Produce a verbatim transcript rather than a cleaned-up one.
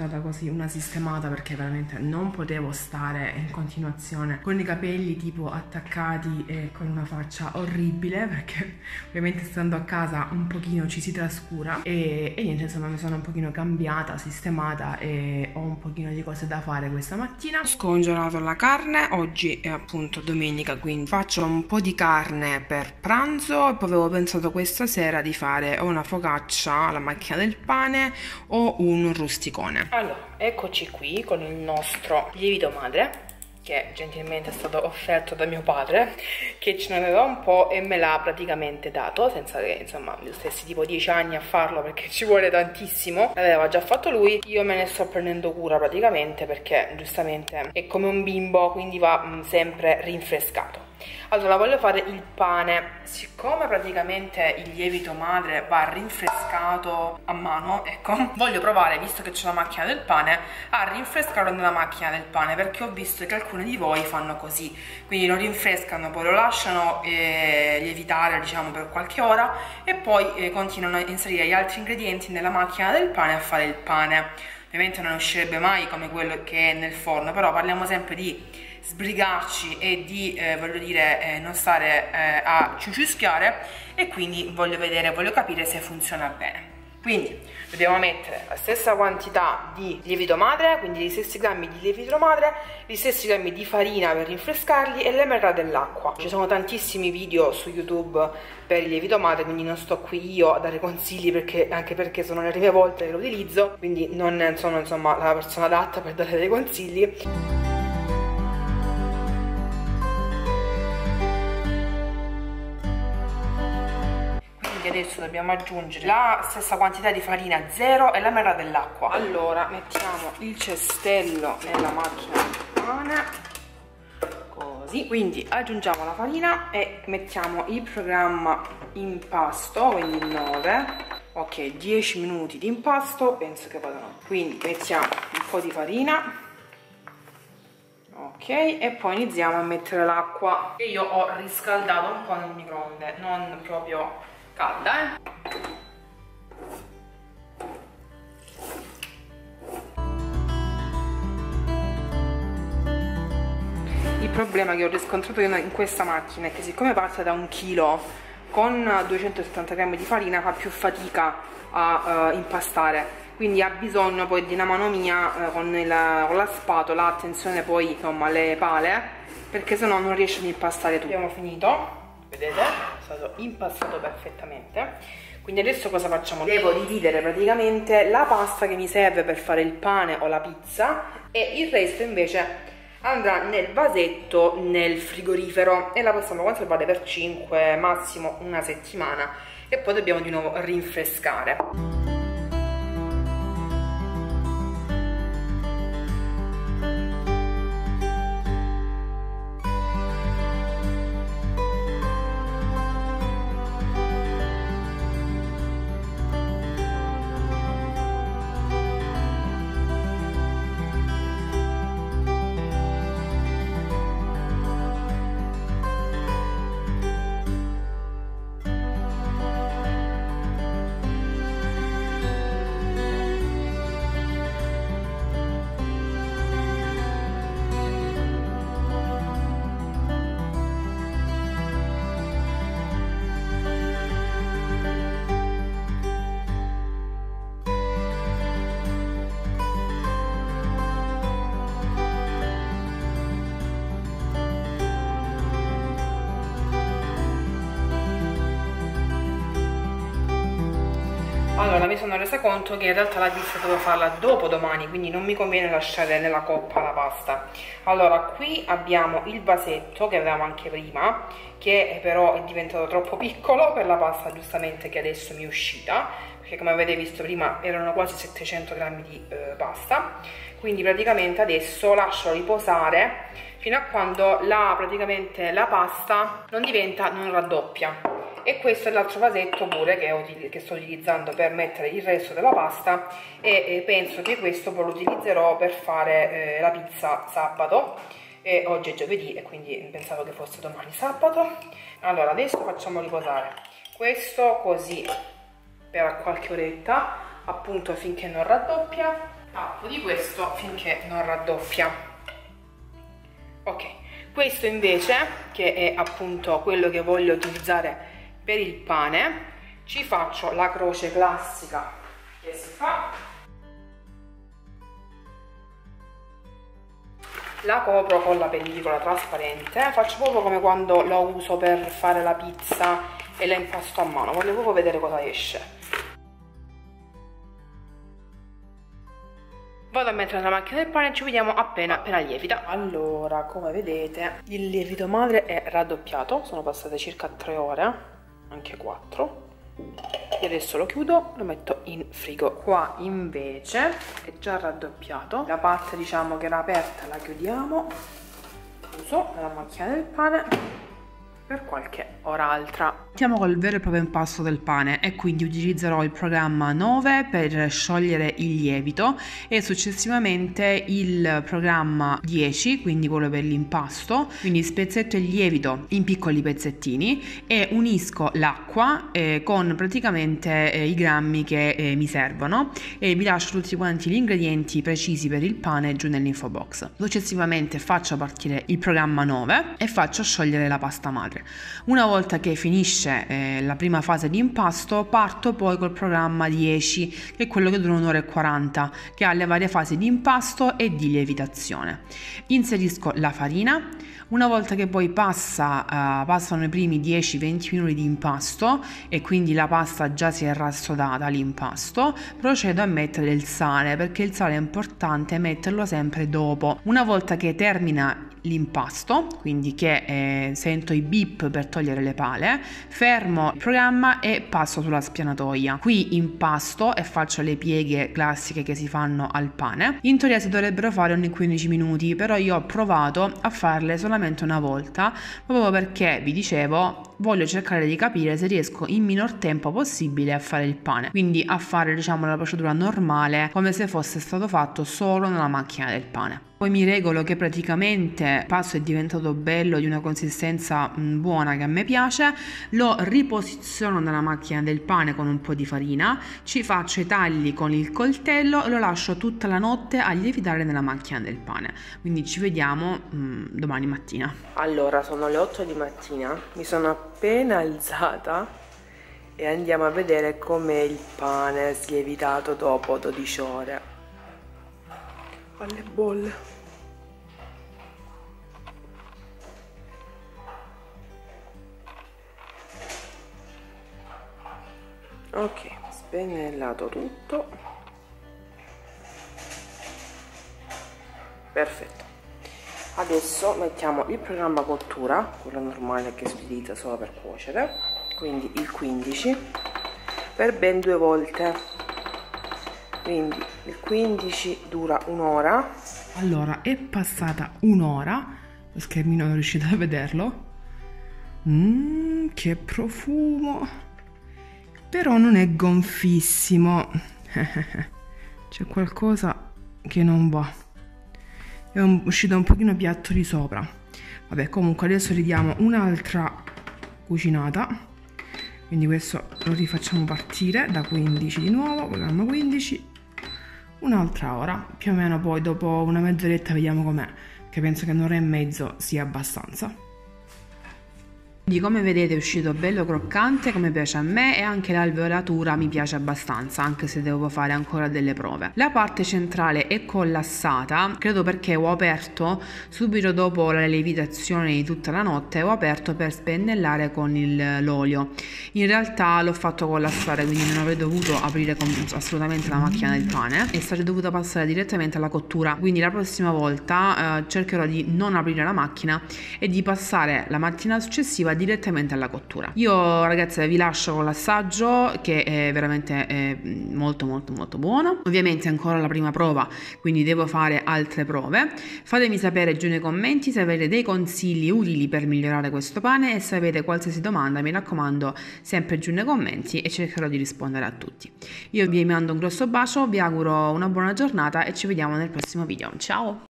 data così una sistemata, perché veramente non potevo stare in continuazione con i capelli tipo attaccati e con una faccia orribile, perché ovviamente stando a casa un pochino ci si trascura e, e niente, insomma mi sono un pochino cambiata, sistemata e ho un pochino di cose da fare questa mattina. Ho scongelato la carne, oggi è appunto domenica, quindi faccio un po' di carne per pranzo e poi avevo pensato questa sera di fare o una focaccia alla macchina del pane o un rusticone. Allora, eccoci qui con il nostro lievito madre, che gentilmente è stato offerto da mio padre, che ce ne aveva un po' e me l'ha praticamente dato, senza che insomma io stessi tipo dieci anni a farlo, perché ci vuole tantissimo. L'aveva già fatto lui, io me ne sto prendendo cura praticamente, perché giustamente è come un bimbo, quindi va mh, sempre rinfrescato. Allora, voglio fare il pane. Siccome praticamente il lievito madre va rinfrescato a mano, ecco, voglio provare, visto che c'è la macchina del pane, a rinfrescarlo nella macchina del pane, perché ho visto che alcuni di voi fanno così, quindi lo rinfrescano, poi lo lasciano eh, lievitare, diciamo, per qualche ora e poi eh, continuano a inserire gli altri ingredienti nella macchina del pane e a fare il pane. Ovviamente non uscirebbe mai come quello che è nel forno, però parliamo sempre di sbrigarci e di, eh, voglio dire, eh, non stare eh, a ciuciuschiare, e quindi voglio vedere, voglio capire se funziona bene. Quindi dobbiamo mettere la stessa quantità di lievito madre, quindi gli stessi grammi di lievito madre, gli stessi grammi di farina per rinfrescarli e le metà dell'acqua. Ci sono tantissimi video su YouTube per il lievito madre, quindi non sto qui io a dare consigli, perché, anche perché sono le prime volte che lo utilizzo, quindi non sono insomma la persona adatta per dare dei consigli. Adesso dobbiamo aggiungere la stessa quantità di farina, zero, e la metà dell'acqua. Allora mettiamo il cestello nella macchina del pane, così. Quindi aggiungiamo la farina e mettiamo il programma impasto, quindi il nove. Ok, dieci minuti di impasto penso che vadano. Quindi mettiamo un po' di farina, ok, e poi iniziamo a mettere l'acqua, che io ho riscaldato un po' nel microonde, non proprio calda, eh. Il problema che ho riscontrato io in questa macchina è che, siccome parte da un chilo con duecentosettanta grammi di farina, fa più fatica a uh, impastare, quindi ha bisogno poi di una mano mia uh, con, il, con la spatola, attenzione poi insomma alle pale, perché sennò non riesce ad impastare tutto. Abbiamo finito, vedete? È stato impastato perfettamente. Quindi adesso cosa facciamo? Devo dividere praticamente la pasta che mi serve per fare il pane o la pizza, e il resto invece andrà nel vasetto nel frigorifero, e la possiamo conservare per cinque, massimo una settimana, e poi dobbiamo di nuovo rinfrescare. Allora mi sono resa conto che in realtà la pizza devo farla dopo domani, quindi non mi conviene lasciare nella coppa la pasta. Allora qui abbiamo il vasetto che avevamo anche prima, che però è diventato troppo piccolo per la pasta giustamente che adesso mi è uscita, perché come avete visto prima erano quasi settecento grammi di eh, pasta. Quindi praticamente adesso lascio riposare fino a quando la, praticamente la pasta non diventa, non raddoppia. E questo è l'altro vasetto pure che, che sto utilizzando per mettere il resto della pasta, e, e penso che questo poi lo utilizzerò per fare eh, la pizza sabato, e oggi è giovedì e quindi pensavo che fosse domani sabato. Allora adesso facciamo riposare questo così per qualche oretta, appunto finché non raddoppia. tappo di questo finché non raddoppia. Ok, questo invece, che è appunto quello che voglio utilizzare per il pane, ci faccio la croce classica che si fa, la copro con la pellicola trasparente, faccio proprio come quando lo uso per fare la pizza e la impasto a mano, voglio proprio vedere cosa esce. Vado a mettere nella macchina del pane e ci vediamo appena appena lievita. Allora, come vedete, il lievito madre è raddoppiato, sono passate circa tre ore, anche quattro. E adesso lo chiudo, lo metto in frigo. Qua invece è già raddoppiato, la parte diciamo che era aperta la chiudiamo, chiuso nella macchina del pane per qualche ora altra. Partiamo col vero e proprio impasto del pane e quindi utilizzerò il programma nove per sciogliere il lievito e successivamente il programma dieci, quindi quello per l'impasto, quindi spezzetto il lievito in piccoli pezzettini e unisco l'acqua eh, con praticamente eh, i grammi che eh, mi servono e vi lascio tutti quanti gli ingredienti precisi per il pane giù nell'info box. Successivamente faccio partire il programma nove e faccio sciogliere la pasta madre. Una volta che finisce eh, la prima fase di impasto, parto poi col programma dieci, che è quello che dura un'ora e quaranta, che ha le varie fasi di impasto e di lievitazione. Inserisco la farina. Una volta che poi passa, uh, passano i primi dieci venti minuti di impasto e quindi la pasta già si è rassodata all'impasto, procedo a mettere il sale, perché il sale è importante metterlo sempre dopo. Una volta che termina l'impasto, quindi che eh, sento i beep per togliere le pale, fermo il programma e passo sulla spianatoia. Qui impasto e faccio le pieghe classiche che si fanno al pane. In teoria si dovrebbero fare ogni quindici minuti, però io ho provato a farle solamente una volta, proprio perché vi dicevo voglio cercare di capire se riesco in minor tempo possibile a fare il pane, quindi a fare diciamo la procedura normale come se fosse stato fatto solo nella macchina del pane. Poi mi regolo che praticamente il pasto è diventato bello, di una consistenza mh, buona che a me piace, lo riposiziono nella macchina del pane con un po' di farina, ci faccio i tagli con il coltello e lo lascio tutta la notte a lievitare nella macchina del pane. Quindi ci vediamo mh, domani mattina. Allora, sono le otto di mattina, mi sono appena alzata e andiamo a vedere com'è il pane slievitato dopo dodici ore. Alle bolle. Ok, spennellato tutto. Perfetto. Adesso mettiamo il programma cottura, quello normale che si utilizza solo per cuocere, quindi il quindici per ben due volte. Quindi il quindici dura un'ora. Allora, è passata un'ora, lo schermino non riuscite a vederlo. Mmm, che profumo! Però non è gonfissimo. C'è qualcosa che non va. È un, uscito un pochino piatto di sopra. Vabbè, comunque adesso ridiamo un'altra cucinata. Quindi questo lo rifacciamo partire da quindici di nuovo, programma quindici. Un'altra ora, più o meno poi dopo una mezz'oretta vediamo com'è, che penso che un'ora e mezzo sia abbastanza. Quindi come vedete è uscito bello croccante come piace a me e anche l'alveolatura mi piace abbastanza, anche se devo fare ancora delle prove. La parte centrale è collassata, credo perché ho aperto subito dopo la lievitazione di tutta la notte, ho aperto per spennellare con l'olio. In realtà l'ho fatto collassare, quindi non avrei dovuto aprire assolutamente la macchina del pane e sarei dovuta passare direttamente alla cottura. Quindi la prossima volta eh, cercherò di non aprire la macchina e di passare la mattina successiva direttamente alla cottura. Io ragazze vi lascio con l'assaggio che è veramente è molto molto molto buono. Ovviamente è ancora la prima prova, quindi devo fare altre prove. Fatemi sapere giù nei commenti se avete dei consigli utili per migliorare questo pane e se avete qualsiasi domanda, mi raccomando sempre giù nei commenti e cercherò di rispondere a tutti. Io vi mando un grosso bacio, vi auguro una buona giornata e ci vediamo nel prossimo video. Ciao!